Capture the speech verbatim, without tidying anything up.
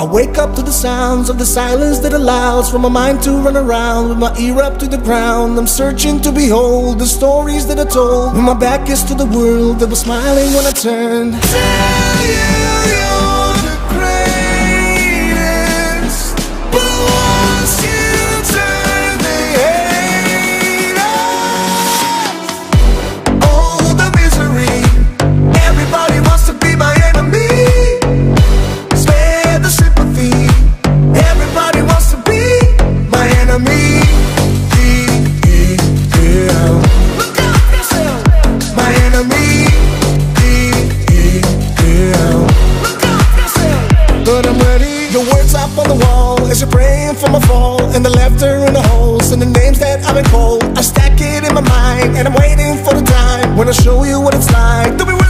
wake up to the sounds of the silence that allows for my mind to run around with my ear up to the ground. I'm searching to behold the stories that I told when my back is to the world that was smiling when I turned. Tell you you're the greatest, but once you turn they hate us. Oh, the misery, everybody wants to be my enemy. Spare the sympathy, everybody wants to be my enemy. Yeah. Look out for yourself, my enemy. Yeah. Look out for yourself. But I'm ready. Your words up on the wall as you're praying for my fall, and the laughter in the holes and the names that I've been called. I stack it in my mind and I'm waiting for the time when I show you what it's like to be real.